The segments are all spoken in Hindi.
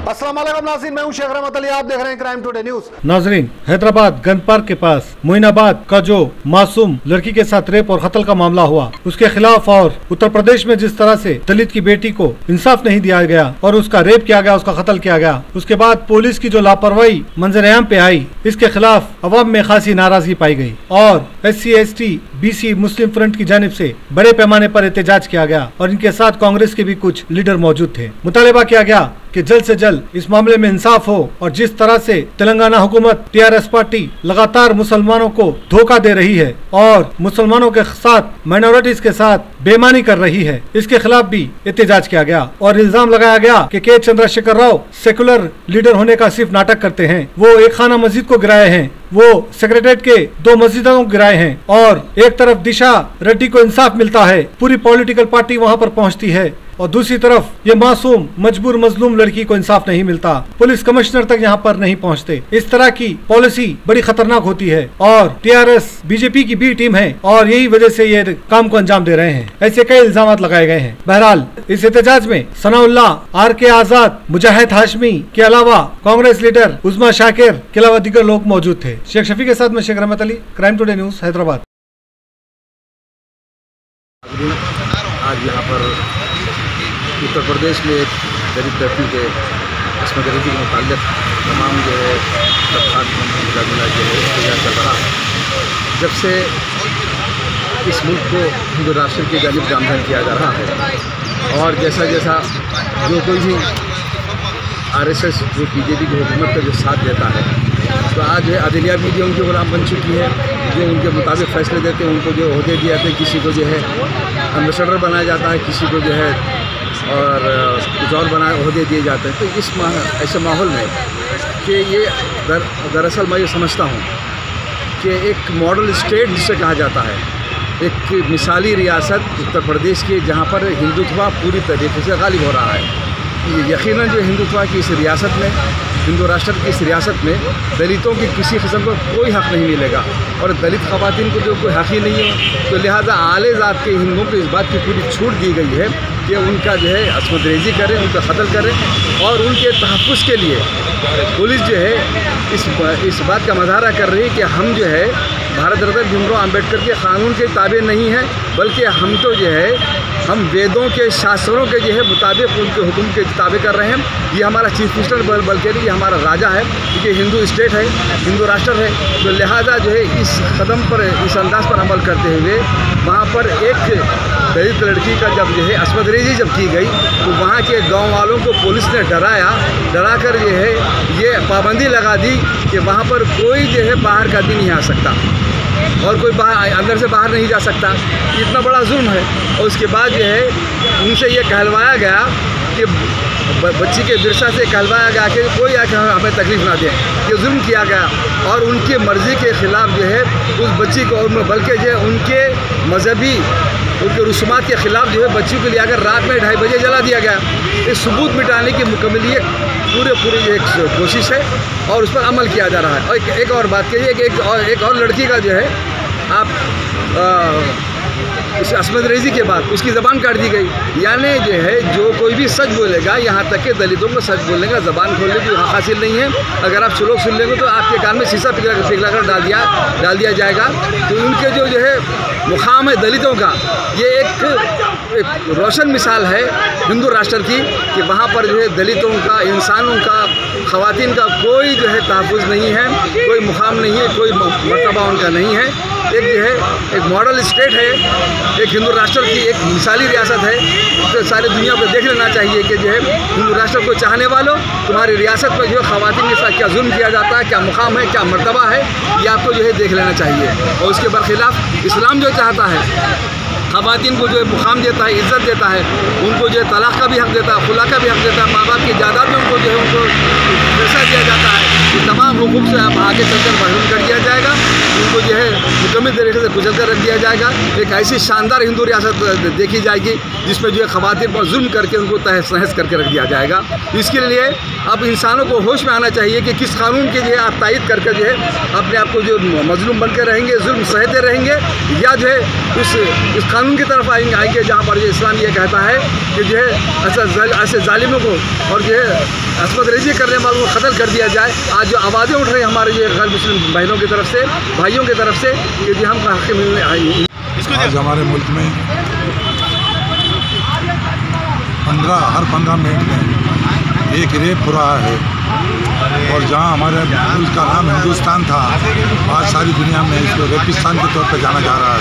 अस्सलाम वालेकुम नाज़रीन, मैं हूं शेख रहमत अली, आप देख रहे हैं क्राइम टुडे न्यूज। नाज़रीन, हैदराबाद गन पार्क के पास मोइनाबाद का जो मासूम लड़की के साथ रेप और कत्ल का मामला हुआ, उसके खिलाफ और उत्तर प्रदेश में जिस तरह से दलित की बेटी को इंसाफ नहीं दिया गया और उसका रेप किया गया, उसका कत्ल किया गया, उसके बाद पुलिस की जो लापरवाही मंजर-ए-आम पे आई, इसके खिलाफ अवाम में खासी नाराजगी पाई गई और SC ST BC Muslim front की जानिब से बड़े पैमाने पर एहतजाज किया गया और इनके साथ कांग्रेस के भी कुछ लीडर मौजूद थे। मुतालिबा किया गया कि जल्द से जल्द इस मामले में इंसाफ हो और जिस तरह से तेलंगाना हुकूमत TRS पार्टी लगातार मुसलमानों को धोखा दे रही है और मुसलमानों के साथ माइनॉरिटीज के साथ बेईमानी कर रही है, इसके खिलाफ भी एहतजाज किया गया और इल्जाम लगाया गया कि K Chandrashekar Rao secular leader होने का सिर्फ नाटक करते हैं। वो एक खाना मस्जिद को गिराए हैं, वो सेक्रेटरीट के 2 मस्जिदों को गिराए हैं और एक तरफ दिशा रेड्डी को इंसाफ मिलता है, पूरी पॉलिटिकल पार्टी वहाँ पर पहुँचती है और दूसरी तरफ ये मासूम मजबूर मजलूम लड़की को इंसाफ नहीं मिलता, पुलिस कमिश्नर तक यहाँ पर नहीं पहुँचते। इस तरह की पॉलिसी बड़ी खतरनाक होती है और TRS BJP की B टीम है और यही वजह से ये काम को अंजाम दे रहे हैं। ऐसे कई इल्जाम लगाए गए हैं। बहरहाल इस एहतजाज में सनाउल्लाह, RK आजाद, मुजाहिद हाशमी के अलावा कांग्रेस लीडर उस्मा शाकिर के अलावा दीगर लोग मौजूद थे। शेख शफी के साथ में Sheikh Rahmat Ali, Crime Today News, Hyderabad. आज यहाँ पर उत्तर प्रदेश में एक दलित लड़की के अस्मत रेज़ी के मुताल्लिक़ तमाम जो है तबक़ात मुजाहिद जो है एहतजाज चल रहा है। जब से इस मुल्क को हिंदू राष्ट्र की जानिब गामज़न किया जा रहा है और जैसा जैसा जो कोई भी RSS जो BJP की हुकूमत का जो साथ देता है, तो आज है अदलिया भी जो उनके गुलाम बन चुकी है, जो उनके मुताबिक फ़ैसले देते हैं, उनको जो अहदे दिए जाते हैं, किसी को जो है एम्बेसडर बनाया जाता है, किसी को जो है और कुछ और बनाए अहदे दिए जाते हैं। तो इस ऐसे माहौल में कि ये दरअसल मैं ये समझता हूँ कि एक मॉडल स्टेट जिसे कहा जाता है, एक मिसाली रियासत उत्तर प्रदेश की, जहाँ पर हिंदुत्व पूरी तरीके से गालिब हो रहा है। यकीनन जो हिंदुत्व की इस रियासत में, हिंदू राष्ट्र की इस रियासत में दलितों की किसी किस्म का कोई हक़ नहीं मिलेगा और दलित ख़वातीन को जो कोई हक़ ही नहीं है, तो लिहाजा आले ज़ात के हिंदुओं को इस बात की पूरी छूट दी गई है कि उनका जो है अस्मत रेज़ी करें, उनका कत्ल करें और उनके तहफ़्फ़ुज़ के लिए पुलिस जो है इस बात का मुजाहरा कर रही है कि हम जो है भारत रत्न भीमराव अम्बेडकर के क़ानून के ताबे नहीं हैं, बल्कि हम तो जो है हम वेदों के शास्त्रों के जो है मुताबिक उनके हुक्म के ताबे कर रहे हैं। ये हमारा चीफ मिनिस्टर बल्कि ये हमारा राजा है, क्योंकि हिंदू स्टेट है, हिंदू राष्ट्र है, तो लिहाजा जो है इस कदम पर, इस अंदाज पर अमल करते हुए वहाँ पर एक दलित लड़की का जब जो है अस्मत रेज़ी जब की गई, तो वहाँ के गाँव वालों को पुलिस ने डरा कर जो है ये पाबंदी लगा दी कि वहाँ पर कोई जो है बाहर का आदमी नहीं आ सकता और कोई अंदर से बाहर नहीं जा सकता। इतना बड़ा जुल्म है। और उसके बाद जो है उनसे ये कहलवाया गया कि बच्ची के विरसा से कहलवाया गया कि कोई आके हमें तकलीफ़ ना दे, ये जुल्म किया गया और उनकी मर्ज़ी के ख़िलाफ़ जो है उस बच्ची को, बल्कि जो है उनके मजहबी उनके रसूमात के ख़िलाफ़ जो है बच्ची को ले आकर रात में 2:30 बजे जला दिया गया। इस सबूत मिटाने की मुकम्मल ये पूरी एक कोशिश है और उस पर अमल किया जा रहा है। और एक और बात कहिए कि एक और लड़की का जो है आप इस अस्मत रेज़ी के बाद उसकी ज़बान काट दी गई। यानी जो है जो कोई भी सच बोलेगा, यहाँ तक कि दलितों को सच बोलने का ज़बान खोलने की हक़ हासिल नहीं है। अगर आप श्लोक सुन लेंगे तो आपके कान में शीशा पिघला कर डाल दिया जाएगा। तो उनके जो है मुक़ाम है दलितों का, ये एक रोशन मिसाल है हिंदू राष्ट्र की कि वहाँ पर जो है दलितों का, इंसानों का, ख़वातीन का कोई जो है तहफ़्फ़ुज़ नहीं है, कोई मुक़ाम नहीं है, कोई मर्तबा उनका नहीं है। एक जो है एक मॉडल स्टेट है, एक हिंदू राष्ट्र की एक मिसाली रियासत है। तो सारी दुनिया को देख लेना चाहिए कि जो है हिंदू राष्ट्र को चाहने वालों, तुम्हारी रियासत में जो है ख़वातीन के साथ क्या जुल्म किया जाता है, क्या मुक़ाम है, क्या मर्तबा है, ये आपको जो है देख लेना चाहिए। और उसके बरखिलाफ़ इस्लाम जो चाहता है ख़वातीन को जो है मुक़ाम देता है, इज़्ज़त देता है, उनको जो है तलाक़ का भी हक़ देता है, खुला का भी हक़ देता है, माँ बाप की जायदाद में उनको जो है उनको पैसा दिया जाता है। ये तमाम हुकूक से आप आगे चलकर महरूम कर दिया जाएगा। उनको जो है मासूमी तरीके से कुचल कर रख दिया जाएगा। एक ऐसी शानदार हिंदू रियासत देखी जाएगी जिसमें जो है ख़वातीन पर जुल्म करके उनको तहस नहस करके रख दिया जाएगा। इसके लिए अब इंसानों को होश में आना चाहिए कि किस कानून के लिए आप तायद करके जो है अपने आप को जो मजलूम बन के रहेंगे, जुल्म सहते रहेंगे, या जो है इस कानून की तरफ आएंगे जहाँ पर जो इस्लाम ये कहता है कि जो है ऐसे जालिमों को और जो है असमत रेजी करने वालों को क़त्ल कर दिया जाए। आज जो आवाज़ें उठ रही हैं हमारे ये गैर मुस्लिम बहनों की तरफ से, भाइयों की तरफ से कि जो हमको हक़ मिलने आई। आज हमारे मुल्क में हर 15 मिनट में एक रेप हो रहा है, और जहां हमारे मुल्क का नाम हिंदुस्तान था, आज सारी दुनिया में इसको रेपिस्तान के तौर पर जाना जा रहा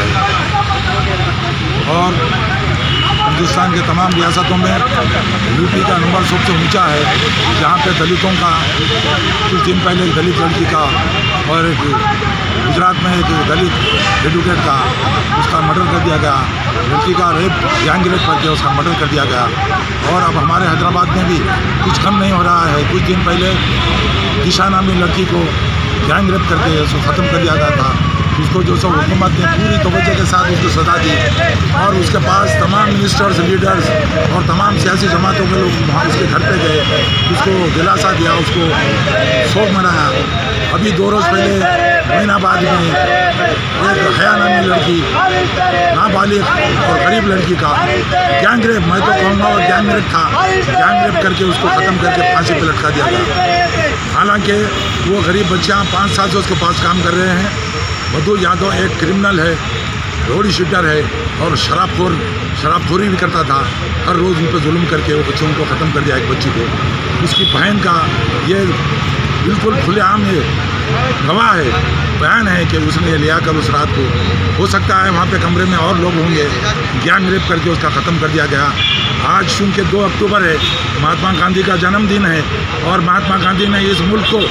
है। और हिंदुस्तान के तमाम रियासतों में यूपी का नंबर सबसे ऊंचा है, जहां पे दलितों का कुछ दिन पहले एक दलित लड़की का और एक गुजरात में एक दलित एडवोकेट का उसका मर्डर कर दिया गया, लड़की का गैंग रेप करके उसका मर्डर कर दिया गया। और अब हमारे हैदराबाद में भी कुछ कम नहीं हो रहा है। कुछ दिन पहले दिशा नामी लड़की को गैंग रेप करके उसको ख़त्म कर दिया गया था। उसको जो सब हुकूमत ने पूरी तवज्जो के साथ उसको सजा दी, और उसके पास तमाम मिनिस्टर्स, लीडर्स और तमाम सियासी जमातों के लोग वहाँ उसके घर पे गए, उसको दिलासा दिया, उसको शोक मनाया। अभी 2 रोज़ पहले मोइनाबाद में एक हया नामी लड़की, नाबालिग और गरीब लड़की का गैंग रेप, मैं तो कहूँगा वो गैंग रेप था, गैंग रेप करके उसको ख़त्म करके फांसी पर लटका दिया गया। हालांकि वो गरीब बच्चियाँ 5 साल से उसके पास काम कर रहे हैं। मधु यादव एक क्रिमिनल है, रोडी शूटर है और शराबखोरी भी करता था। हर रोज़ उन पर जुल्म करके वो बच्चों को ख़त्म कर दिया। एक बच्ची को, उसकी बहन का ये बिल्कुल खुलेआम ये गवाह है, बयान है कि उसने लिया कर उस रात को, हो सकता है वहाँ पे कमरे में और लोग होंगे, गैंग रेप करके उसका ख़त्म कर दिया गया। आज चूँकि 2 अक्टूबर है, महात्मा गांधी का जन्मदिन है, और महात्मा गांधी ने इस मुल्क को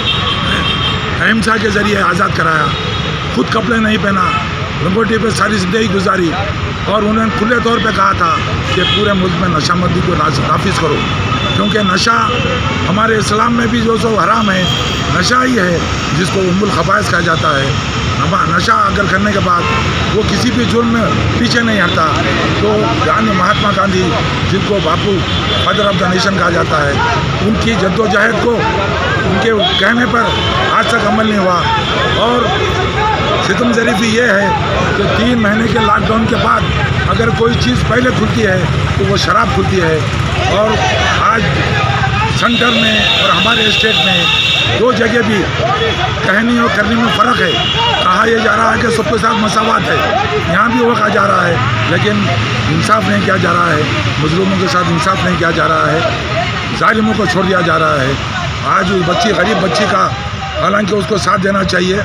अहिंसा के ज़रिए आज़ाद कराया। खुद कपड़े नहीं पहना, लंगोटी पे सारी ज़िंदगी गुजारी, और उन्होंने खुले तौर पे कहा था कि पूरे मुल्क में नशाबंदी को नाफिज करो, क्योंकि नशा हमारे इस्लाम में भी जो हराम है, नशा ही है जिसको उम्मुल खबाइस कहा जाता है। नशा अगर करने के बाद वो किसी भी जुर्म में पीछे नहीं हटता, तो महात्मा गांधी, जिनको Bapu father of the nation कहा जाता है, उनकी जद्दोजहद को उनके कहने पर आज तक अमल नहीं हुआ। और सितम ज़रीफ़ी ये है कि 3 महीने के लॉकडाउन के बाद अगर कोई चीज़ पहले खुलती है तो वो शराब खुलती है। और आज सेंटर में और हमारे स्टेट में 2 जगह भी कहनी और करने में फ़र्क है। कहा यह जा रहा है कि सबके साथ मसावात है, यहाँ भी वो कहा जा रहा है, लेकिन इंसाफ नहीं किया जा रहा है, मजलूमों के साथ इंसाफ नहीं किया जा रहा है, जालिमों को छोड़ दिया जा रहा है। आज उस बच्ची, गरीब बच्ची का, हालांकि उसको साथ देना चाहिए।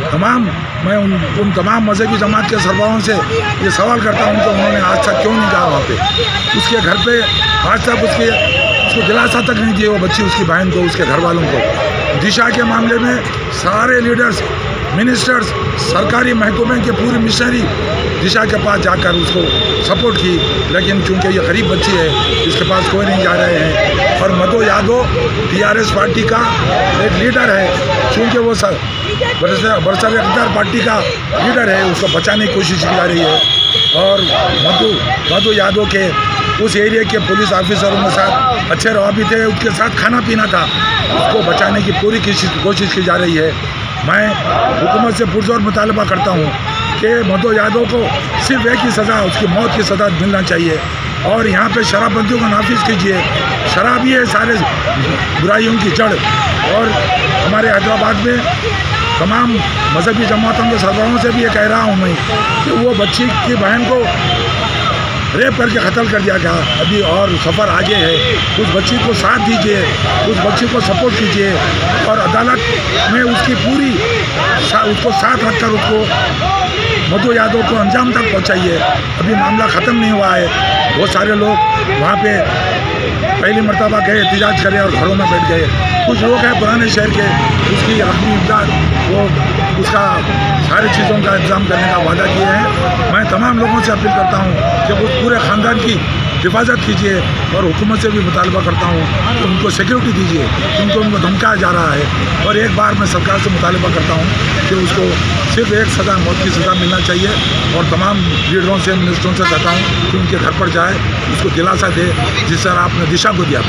मैं उन तमाम मजहबी जमात के सरबराहों से ये सवाल करता हूँ कि उन्होंने आज तक क्यों नहीं कहा वहाँ पे, उसके घर पे आज तक उसको दिलासा तक नहीं दिए वो बच्ची, उसकी बहन को, उसके घर वालों को। दिशा के मामले में सारे लीडर्स, मिनिस्टर्स, सरकारी महकमे के पूरी मिशनरी दिशा के पास जाकर उसको सपोर्ट की, लेकिन चूंकि ये गरीब बच्ची है, इसके पास कोई नहीं जा रहे हैं। और मधु यादव TRS पार्टी का एक लीडर है, चूंकि वो बरसर इक़्तिदार पार्टी का लीडर है, उसको बचाने की कोशिश की जा रही है। और मधु यादव के उस एरिया के पुलिस ऑफिसरों के साथ अच्छे रवाबित थे, उसके साथ खाना पीना था, उसको बचाने की पूरी कोशिश की जा रही है। मैं हुकूमत से पुरजोर मुतालबा करता हूँ कि मधु यादव को सिर्फ एक ही सज़ा, उसकी मौत की सज़ा मिलना चाहिए। और यहाँ पे शराबबंदियों को नाफिज कीजिए। शराब ही है सारे बुराइयों की जड़। और हमारे हैदराबाद में तमाम मजहबी जमातों के सरबराहों से भी ये कह रहा हूँ मैं कि वो बच्ची की बहन को रेप करके कत्ल कर दिया गया अभी, और सफ़र आगे है। उस बच्ची को साथ दीजिए, उस बच्ची को सपोर्ट कीजिए, और अदालत में उसकी पूरी उसको साथ रखकर उसको मधु यादव को अंजाम तक पहुंचाइए। अभी मामला ख़त्म नहीं हुआ है। बहुत सारे लोग वहाँ पे पहली मरतबा गए, एहतजाज करे और घरों में बैठ गए। कुछ लोग हैं पुराने शहर के, उसकी अपनी इमदाद, वो उसका सारी चीज़ों का इंतजाम करने का वादा किए हैं। मैं तमाम लोगों से अपील करता हूँ कि उस पूरे ख़ानदान की हिफाजत कीजिए और हुकूमत से भी मुतालबा करता हूँ कि उनको सिक्योरिटी दीजिए, उनको धमकाया जा रहा है। और एक बार मैं सरकार से मुतालबा करता हूँ कि उसको सिर्फ एक सज़ा, मौत की सज़ा मिलना चाहिए। और तमाम लीडरों से, मिनिस्टरों से कहता हूँ कि उनके घर पर जाए, उसको दिलासा दे जिस तरह आपने दिशा को दिया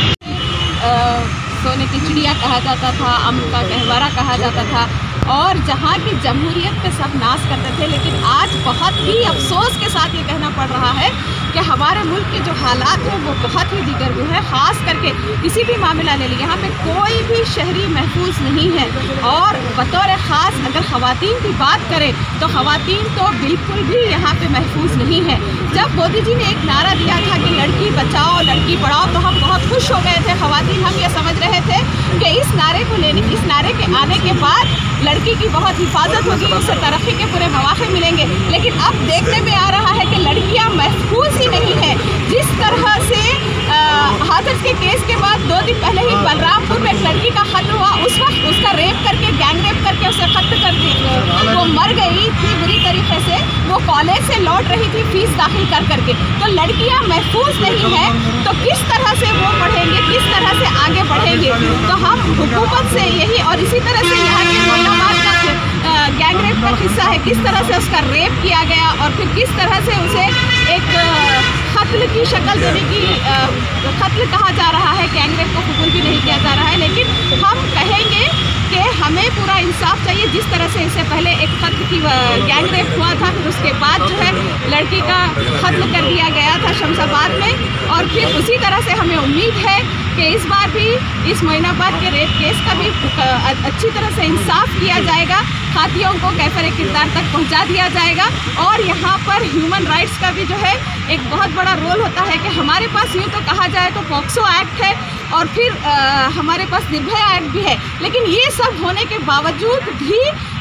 था। सोने की चिड़िया कहा जाता था, अम्न का गहवारा कहा जाता था, और जहाँ की जमहूरियत पे सब नाश करते थे। लेकिन आज बहुत ही अफसोस के साथ ये कहना पड़ रहा है कि हमारे मुल्क के जो हालात हैं वो बहुत ही दिगरगू है। ख़ास करके किसी भी मामला ले लीजिए, यहाँ पे कोई भी शहरी महफूज नहीं है। और बतौर ख़ास अगर ख़वातीन की बात करें तो ख़वातीन तो बिल्कुल भी यहाँ पे महफूज नहीं है। जब मोदी जी ने एक नारा दिया था कि लड़की बचाओ लड़की पढ़ाओ, तो हम बहुत खुश हो गए थे ख़वातीन। हम ये समझ रहे थे कि इस नारे के आने के बाद लड़की की बहुत हिफाजत होगी, उससे तरक्की के पूरे मौके मिलेंगे। लेकिन अब देखने में आ रहा है कि लड़कियां महफूज ही नहीं है। जिस तरह से हाथरस के केस के बाद 2 दिन पहले ही बलरामपुर में एक लड़की का कत्ल हुआ, उस वक्त उसका रेप करके, गैंग रेप करके उसे कत्ल कर दी, वो मर गई थी बुरी तरीके से। वो कॉलेज से लौट रही थी फीस दाखिल कर करके। तो लड़कियां महफूज नहीं है, तो किस तरह से वो पढ़ेंगे, किस तरह से आगे बढ़ेंगे? तो हम हुकूमत से यही, और इसी तरह से यहाँ के मोइनाबाद का गैंग रेप का किस्सा है, किस तरह से उसका रेप किया गया और फिर किस तरह से उसे एक कत्ल की शक्ल देने की, कत्ल कहा जा रहा है, गैंग रेप को कबूल भी नहीं किया जा रहा है। लेकिन हम कहेंगे कि हमें पूरा इंसाफ चाहिए। जिस तरह से इससे पहले एक कत्ल की गैंग रेप हुआ था, फिर उसके बाद जो है लड़की का कत्ल कर दिया गया था शमशाबाद में, और फिर उसी तरह से हमें उम्मीद है कि इस बार भी इस मोइनाबाद के रेप केस का भी अच्छी तरह से इंसाफ किया जाएगा, खातियों को कैफर किरदार तक पहुंचा दिया जाएगा। और यहाँ पर ह्यूमन राइट्स का भी जो है एक बहुत बड़ा रोल होता है कि हमारे पास यूँ तो कहा जाए तो पॉक्सो एक्ट है और फिर हमारे पास निर्भया एक्ट भी है। लेकिन ये सब होने के बावजूद भी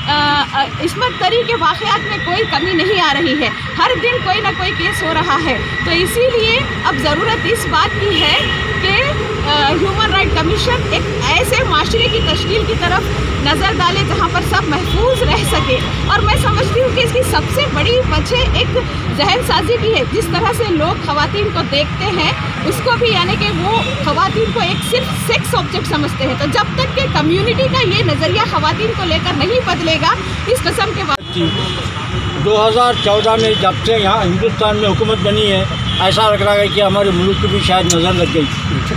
इस्मत दरी के वाक़यात में कोई कमी नहीं आ रही है। हर दिन कोई ना कोई केस हो रहा है। तो इसीलिए अब ज़रूरत इस बात की है कि ह्यूमन राइट कमीशन एक ऐसे माशरे की तश्कील की तरफ नज़र डाले जहाँ पर सब महफूज रह सके। और मैं समझती हूँ कि इसकी सबसे बड़ी वजह एक जहन साजी की है। जिस तरह से लोग ख़वातीन को देखते हैं उसको भी, यानी कि वो ख़वातीन को एक सिर्फ सेक्स ऑब्जेक्ट समझते हैं। तो जब तक कि कम्युनिटी का ये नज़रिया ख़वातीन को लेकर नहीं बदलेगा, इस कसम के बाद 2014 में जब से यहाँ हिंदुस्तान में हुकूमत बनी है, ऐसा लग रहा है कि हमारे मुल्क की भी शायद नज़र लग गई।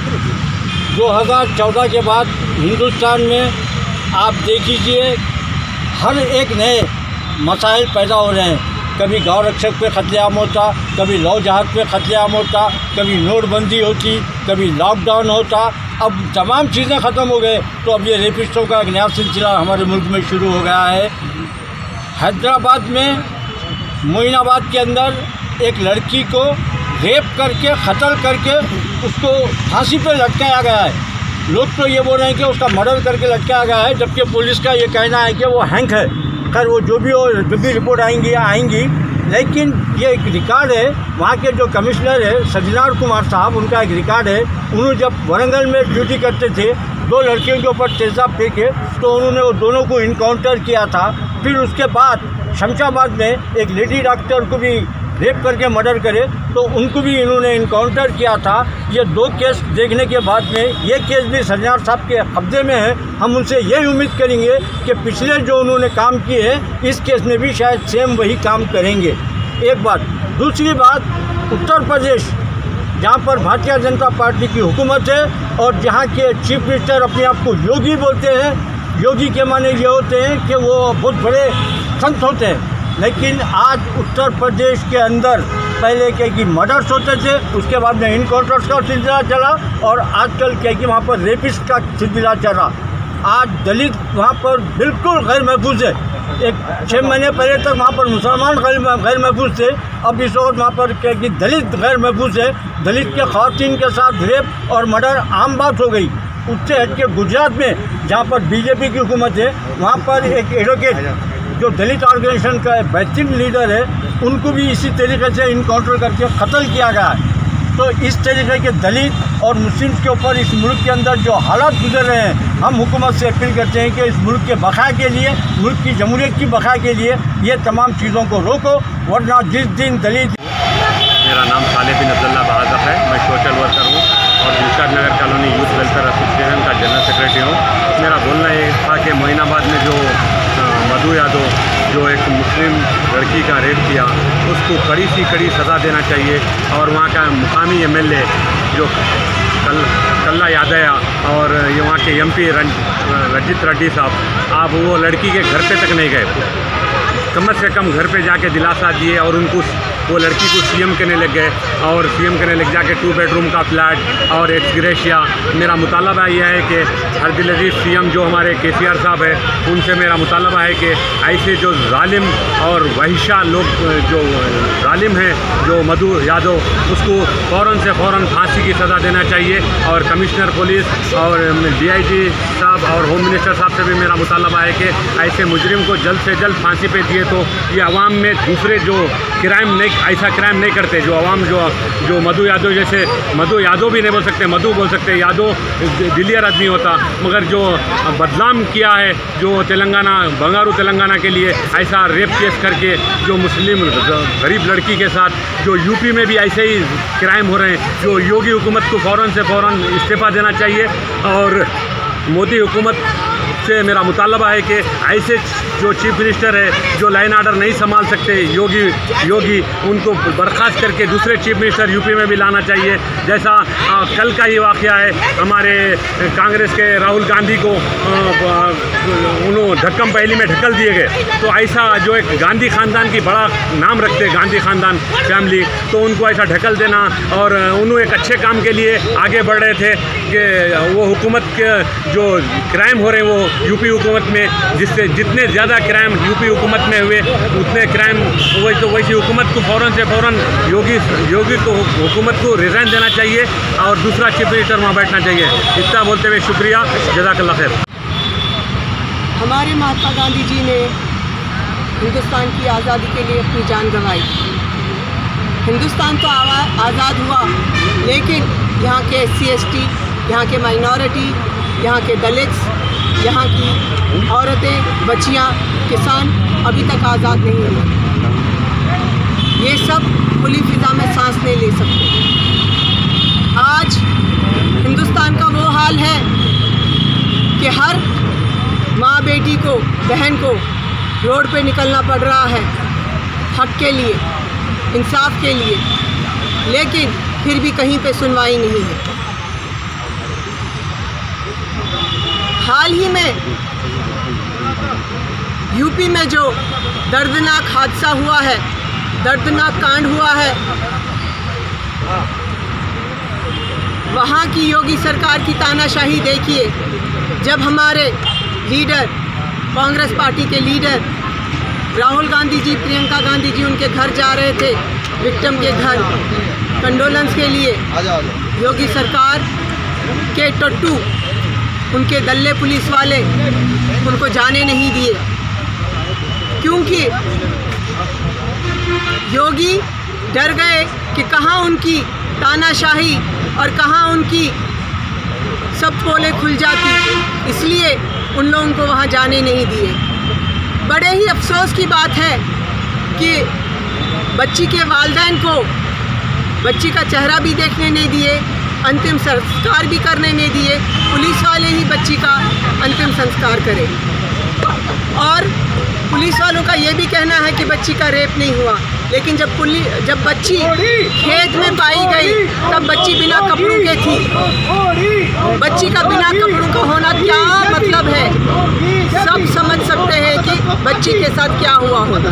2014 के बाद हिंदुस्तान में आप देख लीजिए हर एक नए मसाइल पैदा हो रहे हैं। कभी गौ रक्षक पे कत्लेआम होता, कभी लौ जहाज पे कत्लेआम होता, कभी नोटबंदी होती, कभी लॉकडाउन होता। अब तमाम चीज़ें ख़त्म हो गए तो अब ये रेपिस्टों का एक नया सिलसिला हमारे मुल्क में शुरू हो गया है। हैदराबाद में मोइनाबाद के अंदर एक लड़की को रेप करके, कत्ल करके उसको फांसी पे लटकाया गया है। लोग तो ये बोल रहे हैं कि उसका मर्डर करके लटकाया गया है, जबकि पुलिस का ये कहना है कि वो हैंक है। खैर वो जो भी हो, जो भी रिपोर्ट आएंगी, लेकिन ये एक रिकॉर्ड है। वहाँ के जो कमिश्नर है सज्जनार कुमार साहब, उनका एक रिकॉर्ड है। उन्होंने जब वारंगल में ड्यूटी करते थे, 2 लड़कियों के ऊपर तेज़ाब फेंके तो उन्होंने वो दोनों को इनकाउंटर किया था। फिर उसके बाद शमशाबाद में एक लेडी डॉक्टर को भी रेप करके मर्डर करे तो उनको भी इन्होंने इनकाउंटर किया था। ये 2 केस देखने के बाद में ये केस भी सज्जनार साहब के कब्जे में है। हम उनसे यही उम्मीद करेंगे कि पिछले जो उन्होंने काम किए हैं इस केस में भी शायद सेम वही काम करेंगे। एक बात। दूसरी बात, उत्तर प्रदेश जहाँ पर भारतीय जनता पार्टी की हुकूमत है और जहाँ के चीफ मिनिस्टर अपने आप को योगी बोलते हैं। योगी के माने ये होते हैं कि वो बहुत बड़े संत होते हैं, लेकिन आज उत्तर प्रदेश के अंदर पहले क्या कि मर्डर्स होते थे, उसके बाद में इनकाउंटर्स का सिलसिला चला और आजकल क्या कि वहाँ पर रेपिस्ट का सिलसिला चला। आज दलित वहाँ पर बिल्कुल गैर महफूज है। एक 6 महीने पहले तक वहाँ पर मुसलमान गैर महफूज थे, अब इस वक्त वहाँ पर क्या कि दलित गैर महफूज है। दलित के ख़वातीन के साथ रेप और मर्डर आम बात हो गई। उससे हट के गुजरात में जहाँ पर बीजेपी की हुकूमत है, वहाँ पर एक एडवोकेट जो दलित ऑर्गेनाइजेशन का बेहतरीन लीडर है, उनको भी इसी तरीके से इनकाउंटर करके कत्ल किया गया है। तो इस तरीके के दलित और मुस्लिम के ऊपर इस मुल्क के अंदर जो हालात गुजर रहे हैं, हम हुकूमत से अपील करते हैं कि इस मुल्क के बका के लिए, मुल्क की जमहूरियत की बका के लिए ये तमाम चीज़ों को रोको, वरना जिस दिन दलित मेरा नाम सालेह बिन अब्दुल्ला बहादुर है। मैं सोशल वर्कर हूँ और Dilshad Nagar colony youth welfare association का जनरल सेक्रेटरी हूँ। मेरा बोलना ये था कि मोइनाबाद में जो मधु यादव जो एक मुस्लिम लड़की का रेप किया, उसको कड़ी सी कड़ी सज़ा देना चाहिए। और वहाँ का मुकामी एमएलए जो कल्ला यादया और ये वहाँ के एमपी रंजीत रेड्डी साहब, आप वो लड़की के घर पे तक नहीं गए, कम से कम घर पे जाके दिलासा दिए और उनको वो लड़की को सीएम करने लग गए और सीएम करने लग जाके 2 बेडरूम का फ्लैट और एक्स ग्रेशिया। मेरा मुतालबा यह है कि हरदिल अजीज सीएम जो हमारे केसीआर साहब है, उनसे मेरा मुतालबा है कि ऐसे जो जालिम और वहिशा लोग जो जालिम हैं, जो मधु यादव, उसको फ़ौरन से फ़ौरन फांसी की सज़ा देना चाहिए। और कमिश्नर पुलिस और DIG साहब और होम मिनिस्टर साहब से भी मेरा मुतालबा है कि ऐसे मुजरिम को जल्द से जल्द फांसी पे दिए तो ये आवाम में दूसरे जो क्राइम नहीं, ऐसा क्राइम नहीं करते। जो आवाम जो मधु यादव, जैसे मधु यादव भी नहीं बोल सकते, मधु बोल सकते, यादव दिलियर आदमी होता, मगर जो बदनाम किया है जो तेलंगाना, बंगारू तेलंगाना के लिए ऐसा रेप केस करके जो मुस्लिम गरीब लड़की के साथ जो यूपी में भी ऐसे ही क्राइम हो रहे हैं, जो योगी हुकूमत को फ़ौरन से फ़ौरन इस्तीफ़ा देना चाहिए। और मोदी हुकूमत से मेरा मुतालबा है कि ऐसे जो चीफ मिनिस्टर है जो लाइन आर्डर नहीं संभाल सकते, योगी उनको बर्खास्त करके दूसरे चीफ मिनिस्टर यूपी में भी लाना चाहिए। जैसा कल का ही वाक़या है, हमारे कांग्रेस के राहुल गांधी को उन्होंने धक्कम पहली में ढकल दिए गए। तो ऐसा जो एक गांधी ख़ानदान की बड़ा नाम रखते, गांधी ख़ानदान फैमिली, तो उनको ऐसा ढकल देना। और उन्होंने एक अच्छे काम के लिए आगे बढ़ रहे थे कि वो हुकूमत के जो क्राइम हो रहे हैं वो यूपी हुकूमत में, जिससे जितने ज़्यादा क्राइम यूपी हुकूमत में हुए उतने क्राइम वैसी हुकूमत को फ़ौरन से फ़ौरन योगी को हुकूमत को रिज़ाइन देना चाहिए और दूसरा चीफ मिनिस्टर वहाँ बैठना चाहिए। इतना बोलते हुए शुक्रिया, जज़ाकल्लाह खैर। हमारे महात्मा गांधी जी ने हिंदुस्तान की आज़ादी के लिए अपनी जान गंवाई। हिंदुस्तान तो आज़ाद हुआ, लेकिन यहाँ के SC ST, यहाँ के माइनॉरिटी, यहाँ के दलित्स, यहाँ की औरतें, बच्चियाँ, किसान अभी तक आज़ाद नहीं हुए। ये सब खुली फिजा में सांस नहीं ले सकते। आज हिंदुस्तान का वो हाल है कि हर माँ बेटी को, बहन को रोड पे निकलना पड़ रहा है हक के लिए, इंसाफ के लिए, लेकिन फिर भी कहीं पे सुनवाई नहीं है। हाल ही में यूपी में जो दर्दनाक हादसा हुआ है, दर्दनाक कांड हुआ है, वहाँ की योगी सरकार की तानाशाही देखिए। जब हमारे लीडर, कांग्रेस पार्टी के लीडर राहुल गांधी जी, प्रियंका गांधी जी उनके घर जा रहे थे, विक्टिम के घर कंडोलेंस के लिए, योगी सरकार के टट्टू, उनके दल्ले पुलिस वाले उनको जाने नहीं दिए, क्योंकि योगी डर गए कि कहाँ उनकी तानाशाही और कहाँ उनकी सब पोलें खुल जाती, इसलिए उन लोगों को वहाँ जाने नहीं दिए। बड़े ही अफसोस की बात है कि बच्ची के वालिदैन को बच्ची का चेहरा भी देखने नहीं दिए, अंतिम संस्कार भी करने नहीं दिए। पुलिस वाले ही बच्ची का अंतिम संस्कार करें। और पुलिस वालों का ये भी कहना है कि बच्ची का रेप नहीं हुआ, लेकिन जब बच्ची खेत में पाई गई तब बच्ची बिना कपड़ों के थी। बच्ची का बिना कपड़ों का होना क्या मतलब है, सब समझ सकते हैं कि बच्ची के साथ क्या हुआ होगा।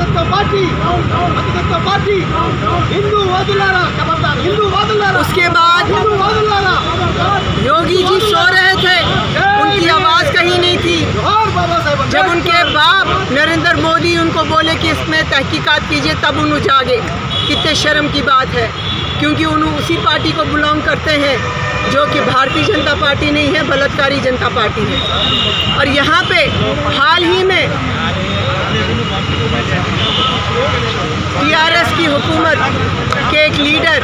उसके बाद योगी जी सो रहे थे, उनकी आवाज़ कहीं नहीं थी। जब उनके बाप नरेंद्र मोदी उनको बोले कि इसमें तहकीकात कीजिए, तब उन्होंने जागे। कितने शर्म की बात है, क्योंकि उन्होंने उसी पार्टी को बिलोंग करते हैं जो कि भारतीय जनता पार्टी नहीं है, बलात्कारी जनता पार्टी है। और यहाँ पे हाल ही में TRS की हुकूमत के एक लीडर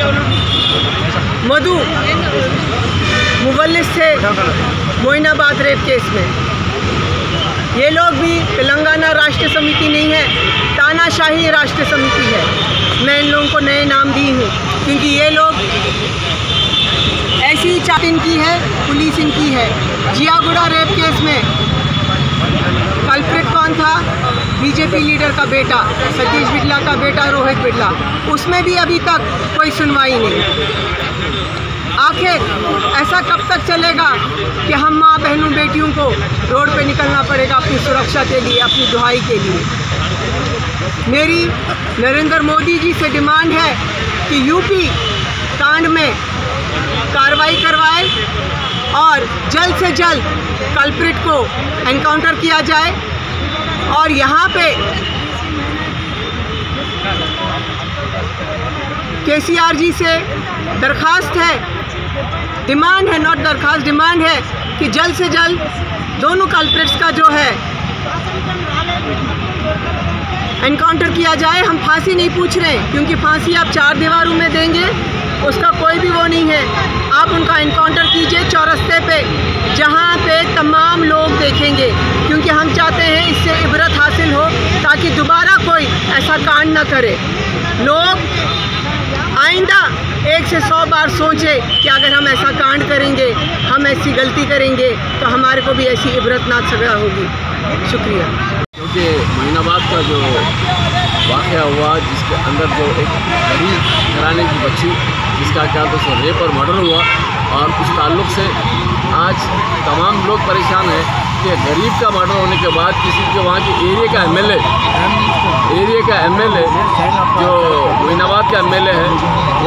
मधु मुवल्लिस थे मोइनाबाद रेप केस में। ये लोग भी तेलंगाना राष्ट्र समिति नहीं है, तानाशाही राष्ट्र समिति है। मैं इन लोगों को नए नाम दी हूँ क्योंकि ये लोग ऐसी चाट इनकी है, पुलिस इनकी है। जियागुड़ा रेप केस में कल्प्रिट कौन था? बीजेपी लीडर का बेटा, सतीश बिरला का बेटा रोहित बिरला। उसमें भी अभी तक कोई सुनवाई नहीं। आखिर ऐसा कब तक चलेगा कि हम माँ बहनों बेटियों को रोड पे निकलना पड़ेगा अपनी सुरक्षा के लिए, अपनी दुहाई के लिए। मेरी नरेंद्र मोदी जी से डिमांड है कि यूपी कांड में कार्रवाई करवाए और जल्द से जल्द कल्प्रिट को एनकाउंटर किया जाए। और यहाँ पे केसीआर जी से दरखास्त है, डिमांड है, नॉट दरखास्त, डिमांड है कि जल्द से जल्द दोनों कल्प्रिट्स का जो है एनकाउंटर किया जाए। हम फांसी नहीं पूछ रहे क्योंकि फांसी आप 4 दीवारों में देंगे, उसका कोई भी वो नहीं है। आप उनका एनकाउंटर कीजिए चौरस्ते पे, जहाँ पे तमाम लोग देखेंगे, क्योंकि हम चाहते हैं इससे इबरत हासिल हो ताकि दोबारा कोई ऐसा कांड ना करे। लोग आइंदा 1 से 100 बार सोचे कि अगर हम ऐसा कांड करेंगे, हम ऐसी गलती करेंगे तो हमारे को भी ऐसी इबरतनाक सज़ा होगी। शुक्रिया। क्योंकि महीनाबाद का जो वाक़या हुआ, जिसके अंदर जो एक गरीब घराने की बच्ची जिसका क्या तो रेप और मर्डर हुआ, और उस ताल्लुक़ से आज तमाम लोग परेशान हैं कि गरीब का मर्डर होने के बाद किसी के वहाँ के एरिया का एमएलए जो महीनाबाद का एमएलए है, वो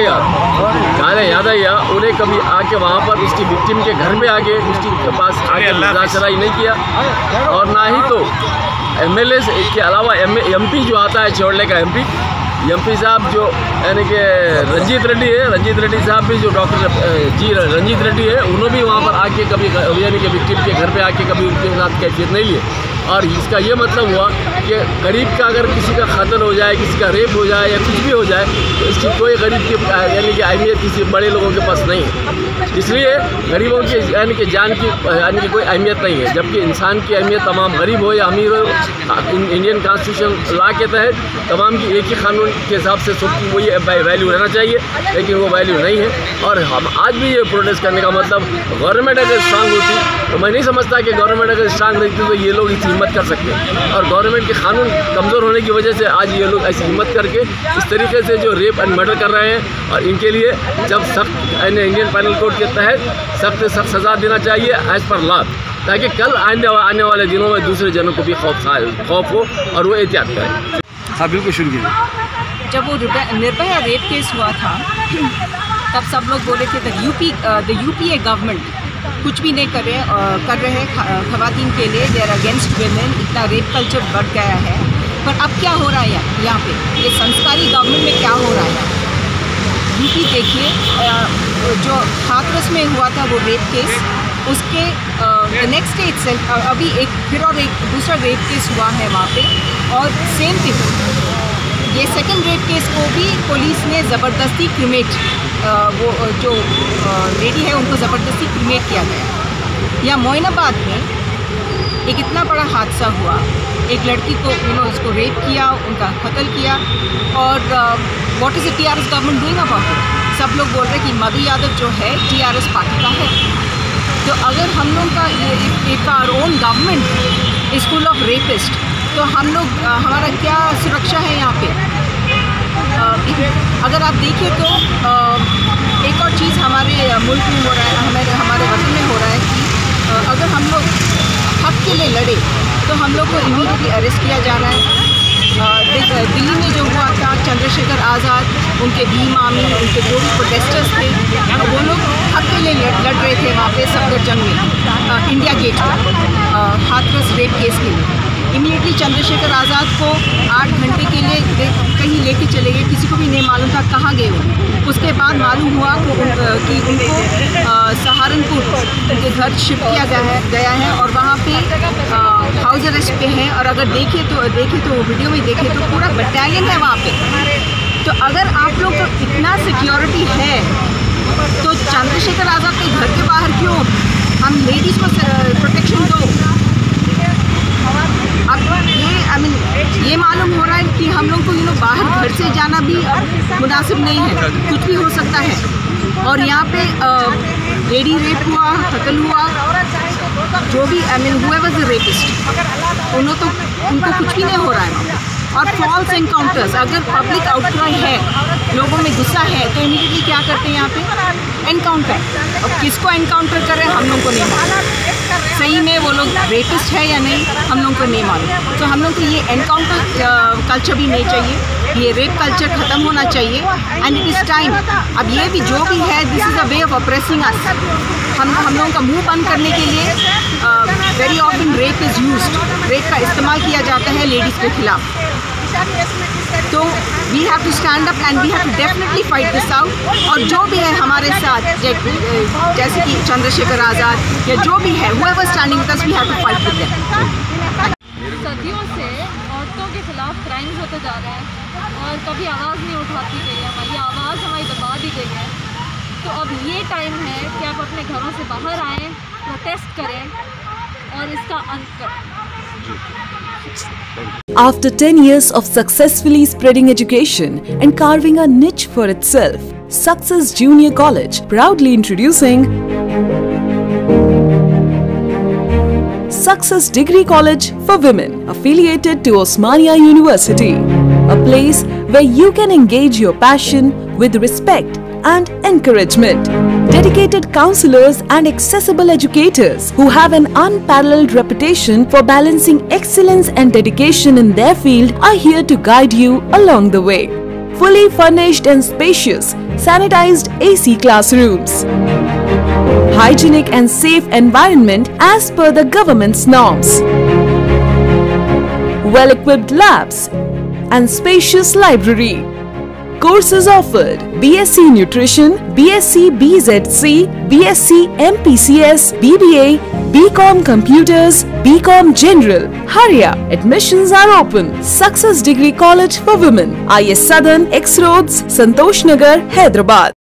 यादैया उन्हें कभी आके वहाँ पर उसकी विक्टिम के घर में आके उसके पास आके मुज़ाकरा नहीं किया। और ना ही तो एमएलए के अलावा एमपी जो आता है छोड़ने का एमपी साहब जो यानी कि रंजीत रेड्डी साहब भी जो डॉक्टर रंजीत रेड्डी है, उन्होंने भी वहाँ पर आके कभी यानी कि विक्टिम के घर पे आके कभी उनके साथ कैफियत नहीं लिए। और इसका ये मतलब हुआ कि गरीब का अगर किसी का कत्ल हो जाए, किसी का रेप हो जाए या कुछ भी हो जाए, तो इसकी कोई गरीब की यानी कि अहमियत किसी बड़े लोगों के पास नहीं है। इसलिए गरीबों की यानी कि जान की यानी कि कोई अहमियत नहीं है, जबकि इंसान की अहमियत तमाम गरीब हो या अमीर हो, इंडियन कॉन्स्टिट्यूशन लॉ के तहत तमाम की एक ही कानून के हिसाब से सबकी वही वैल्यू रहना चाहिए, लेकिन वो वैल्यू नहीं है। और हम आज भी ये प्रोटेस्ट करने का मतलब, गवर्नमेंट अगर स्ट्रांग होती तो मैं नहीं समझता कि गवर्नमेंट अगर स्ट्रांग रहती तो ये लोग इतनी हिम्मत कर सकते हैं। और गवर्नमेंट के कानून कमज़ोर होने की वजह से आज ये लोग ऐसी हिम्मत करके इस तरीके से जो रेप एंड मर्डर कर रहे हैं। और इनके लिए जब सख्त इंडियन पैनल कोड के तहत सख्त से सख्त सज़ा देना चाहिए एज़ पर लॉ, ताकि कल आने वाले दिनों में दूसरे जनों को भी खौफ हो और वो एहतियात करें। हाँ बिल्कुल, शुरू कीजिए। जब वो निर्भया रेप केस हुआ था तब सब लोग बोले थे द यूपीए गवर्नमेंट कुछ भी नहीं कर रहे हैं खवातीन के लिए, दे आर अगेंस्ट वेमेन, इतना रेप कल्चर बढ़ गया है। पर अब क्या हो रहा है यहाँ पे, ये संस्कारी गवर्नमेंट में क्या हो रहा है? यूपी देखिए, जो हाथरस में हुआ था वो रेप केस, उसके नेक्स्ट डे इटसेल्फ अभी फिर एक दूसरा रेप केस हुआ है वहाँ पे, और सेम पीपल। ये सेकंड रेप केस को भी पुलिस ने ज़बरदस्ती क्रिमेट, वो जो लेडी है उनको ज़बरदस्ती क्रिमेट किया गया। या मोइनाबाद में एक इतना बड़ा हादसा हुआ, एक लड़की को उसको रेप किया, उनका कत्ल किया, और what is the TRS government doing about it? सब लोग बोल रहे हैं कि मधु यादव जो है टीआरएस पार्टी का है। तो अगर हम लोग का एक our own government is full of rapist, तो हम लोग हमारा क्या सुरक्षा है यहाँ पे? अगर आप देखें तो एक और चीज़ हमारे मुल्क में हो रहा है, हमारे वतन में हो रहा है कि अगर हम लोग हक के लिए लड़े तो हम लोग को इमीडिएटली अरेस्ट किया जा रहा है। दिल्ली में जो हुआ था, चंद्रशेखर आज़ाद, उनके भीम आर्मी, उनके जो भी प्रोटेस्टर्स थे, वो लोग हक के लिए लड़ रहे थे वहाँ पे सफदरजंग में, इंडिया गेट पर हाथरस रेप केस के लिए। इमीडिएटली चंद्रशेखर आज़ाद को 8 घंटे के लिए कहीं लेके चले गए, किसी को भी नहीं मालूम था कहाँ गए वो। उसके बाद मालूम हुआ कि उनको सहारनपुर उनके घर शिफ्ट किया गया है और वहाँ पे हाउस अरेस्ट पे हैं। और अगर देखें तो वीडियो में देखें तो पूरा बटालियन है वहाँ पे। तो अगर आप लोग को इतना सिक्योरिटी है तो चंद्रशेखर आज़ाद के घर के बाहर क्यों हम लेडीज़ को प्रोटेक्शन दो? अब ये मालूम हो रहा है कि हम लोग को बाहर घर से जाना भी मुनासिब नहीं है, कुछ भी हो सकता है। और यहाँ पे लेडी रेप हुआ, कत्ल हुआ, जो भी whoever the rapist, उनको कुछ भी नहीं हो रहा है। और फॉल्स एनकाउंटर्स, अगर पब्लिक आउटक्राई है, लोगों में गुस्सा है, तो इमीडिएटली क्या करते हैं यहाँ पे एनकाउंटर। अब किसको एनकाउंटर कर रहे हैं हम लोग को नहीं मालूम, सही में वो लोग रेपिस्ट है या नहीं हम लोग को नहीं मालूम। तो हम लोग को ये एनकाउंटर कल्चर भी नहीं चाहिए, ये रेप कल्चर ख़त्म होना चाहिए। And it is time. अब ये भी जो भी है, this is a way of oppressing us. हम लोगों का मुंह बंद करने के लिए very often rape is used, rape का इस्तेमाल किया जाता है लेडीज़ के खिलाफ। तो we have to stand up and we have to definitely fight this out. और जो भी है हमारे साथ, जैसे कि चंद्रशेखर आज़ाद या जो भी है, whoever standing with us, we have to fight with them। सदियों से औरतों के खिलाफ क्राइम्स होते जा रहे हैं और कभी आवाज़ नहीं उठाती गई, हमारी आवाज़ हमारी दबा दी गई है। तो अब ये टाइम है कि आप अपने घरों से बाहर आएँ, प्रोटेस्ट करें और इसका अंत करें। After 10 years of successfully spreading education and carving a niche for itself, Success Junior College proudly introducing Success Degree College for Women, affiliated to Osmania University, a place where you can engage your passion with respect and encouragement. Dedicated counselors and accessible educators who have an unparalleled reputation for balancing excellence and dedication in their field are here to guide you along the way. Fully furnished and spacious, sanitized AC classrooms, hygienic and safe environment as per the government's norms, well-equipped labs and spacious library. Courses offered: BSc Nutrition, BSc BZC, BSc MPCS, BBA, BCom Computers, BCom General. Hurry up! Admissions are open. Success Degree College for Women, IS Southern, X Roads, Santosh Nagar, Hyderabad.